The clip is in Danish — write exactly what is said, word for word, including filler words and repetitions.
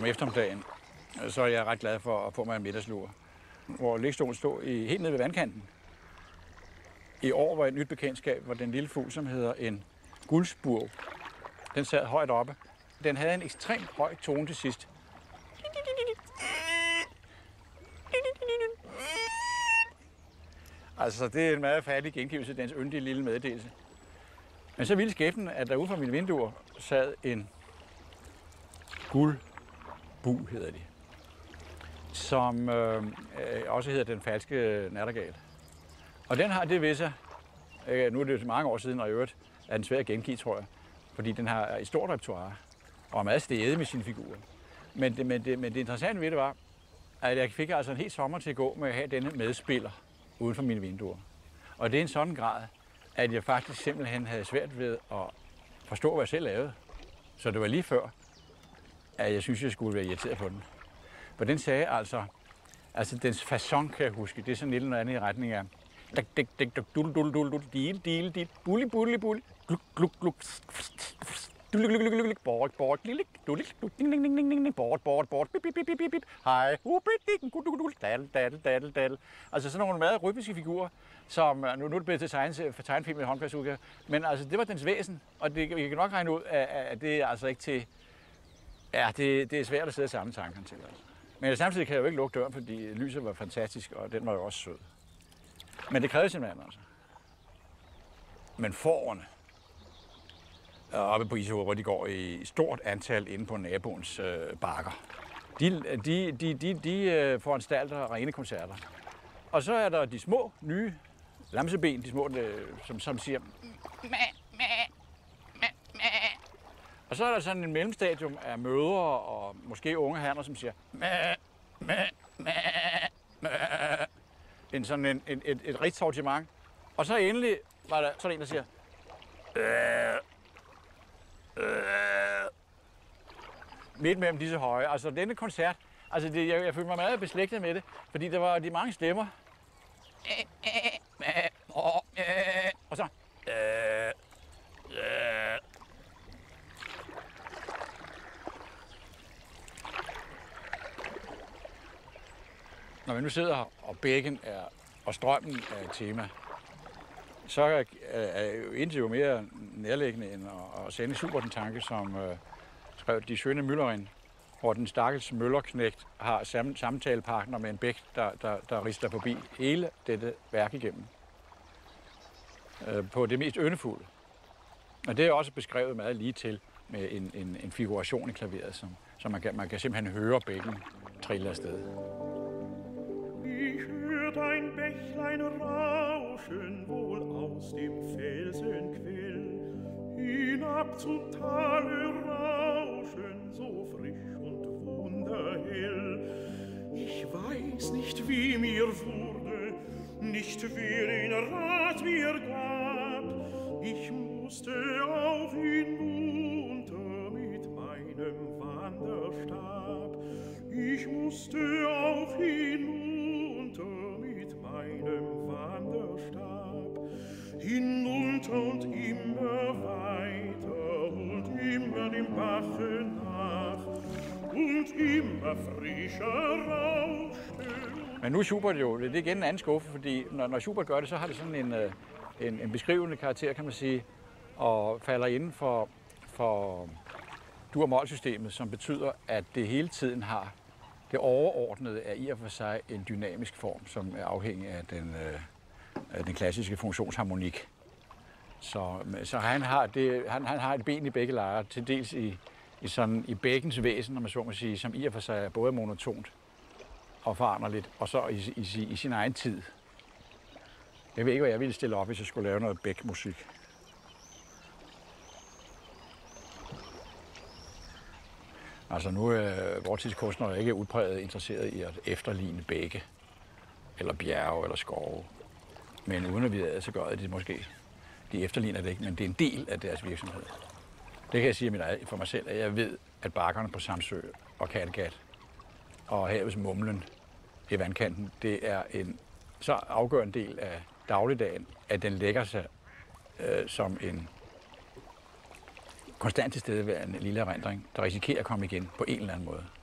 om eftermiddagen, så er jeg ret glad for at få mig en middagslur, hvor liggestolen stod i, helt nede ved vandkanten. I år var et nyt bekendtskab, hvor den lille fugl, som hedder en guldspurv, den sad højt oppe. Den havde en ekstremt høj tone til sidst. Altså, det er en meget færdig gengivelse af dens yndige lille meddelelse. Men så ville skæbnen, at der ude fra mine vinduer sad en guldbu, hedder de, som øh, også hedder den falske nattergal. Og den har det ved sig, øh, nu er det mange år siden, og i øvrigt er den svær at gengive, tror jeg, fordi den har et stort repertoire og er meget stædig med sine figurer. Men det, men, det, men det interessante ved det var, at jeg fik altså en helt sommer til at gå med at have denne medspiller uden for mine vinduer. Og det er en sådan grad, at jeg faktisk simpelthen havde svært ved at forstå, hvad jeg selv lavede. Så det var lige før, at jeg synes, jeg skulle være irriteret på den. For den sagde altså, altså dens façon kan jeg huske, det er sådan lidt noget andet i retning af dik dik dik dik dul dul dul dul dil dil dil bulli bulli bulli gluk gluk gluk gluk gluk gluk gluk bort bort lille dul ding ding ding ding ding bort bort bort bip bip bip bip bip hej hubrik gud gud dal dal dal dal. Altså sådan nogle meget rytmiske figurer, som nu nu er det blevet til tegn for tegnefilm i håndklædsudgave, men altså det var dens væsen, og det vi kan nok regne ud at det er altså ikke til. Ja, det, det er svært at sidde og samle tankerne til. Altså. Men samtidig kan jeg jo ikke lukke døren, fordi lyset var fantastisk, og den var jo også sød. Men det krævede sin mand, altså. Men fårene oppe på Ishoved, hvor de går i stort antal inde på naboens øh, bakker, de, de, de, de, de foranstalter rene koncerter. Og så er der de små, nye lamseben, de små, som, som siger mæ, mæ, mæ, mæ. Og så er der sådan en mellemstadium af mødre og måske unge hanner, som siger mæ, mæ, mæ, mæ. En sådan en, et, et, et rigt sortiment. Og så endelig var der sådan en, der siger øh, øh, midt mellem disse høje. Altså denne koncert, altså det, jeg, jeg følte mig meget beslægtet med det, fordi der var de mange stemmer. Og så øh, øh. Når vi nu sidder her, og bækken er, og strømmen er et tema, så er, er jo indtil jo mere nærliggende end at, at sende Schubert en tanke, som øh, skrev De Schöne Müllerin, hvor den stakkels møllerknægt har sam, samtalepartner med en bæk, der, der, der rister forbi hele dette værk igennem. Øh, på det mest yndefulde. Og det er også beskrevet meget lige til med en, en, en figuration i klaveret, som, som man, kan, man kan simpelthen høre bækken trille afsted. Ich hört ein Bächlein rauschen, wohl aus dem Felsenquell, hinab zum Tale rauschen, so frisch und wunderhell. Ich weiß nicht, wie mir wurde, nicht wer den Rat mir gab, ich musste auf hinunter mit meinem Wanderstab, ich musste auf hinunter mit meinem Wanderstab, hinunter und immer weiter und immer dem Bache nach und immer frischer rauschte. Men nu er Schubert jo, det er igen en anden skuffe, fordi når, når Schubert gør det, så har det sådan en, en, en beskrivende karakter, kan man sige, og falder inden for, for dur- og mål-systemet, som betyder, at det hele tiden har det overordnede er i og for sig en dynamisk form, som er afhængig af den, øh, den klassiske funktionsharmonik. Så, så han, har det, han, han har et ben i begge lejre, til dels i, i, sådan, i bækkens væsen, når man så må sige, som i og for sig er både monotont og foranderligt, og så i, i, i sin egen tid. Jeg ved ikke, hvad jeg ville stille op, hvis jeg skulle lave noget bækmusik. Altså nu er vores tids kunstnere ikke udpræget interesseret i at efterligne bække, eller bjerge, eller skove. Men uden at vide, så gør det måske. De efterligner det ikke, men det er en del af deres virksomhed. Det kan jeg sige for mig selv, at jeg ved, at bakkerne på Samsø og Kattegat og havets mumlen i vandkanten, det er en så afgørende del af dagligdagen, at den lægger sig øh, som en konstant tilstedeværende lille erindring, der risikerer at komme igen på en eller anden måde.